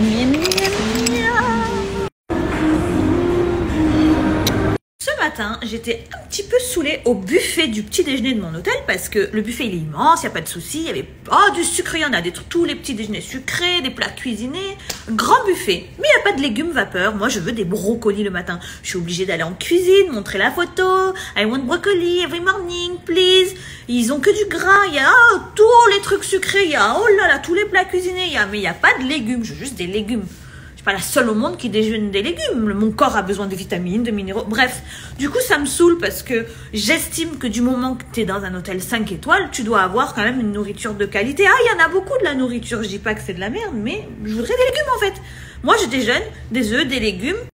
miam, miam, miam, miam. Ce matin, j'étais un petit peu saoulée au buffet du petit déjeuner de mon hôtel parce que le buffet il est immense, il n'y a pas de souci, il y avait du sucre, il y en a des trucs, tous les petits déjeuners sucrés, des plats cuisinés, grand buffet, mais il n'y a pas de légumes vapeur. Moi je veux des brocolis le matin, je suis obligée d'aller en cuisine, montrer la photo, I want broccoli every morning please. Ils ont que du gras, il y a tous les trucs sucrés, il y a oh là là tous les plats cuisinés, mais il n'y a pas de légumes, je veux juste des légumes. Je suis pas la seule au monde qui déjeune des légumes. Mon corps a besoin de vitamines, de minéraux. Bref, du coup, ça me saoule parce que j'estime que du moment que tu es dans un hôtel 5 étoiles, tu dois avoir quand même une nourriture de qualité. Ah, il y en a beaucoup de la nourriture. Je dis pas que c'est de la merde, mais je voudrais des légumes en fait. Moi, je déjeune des œufs, des légumes,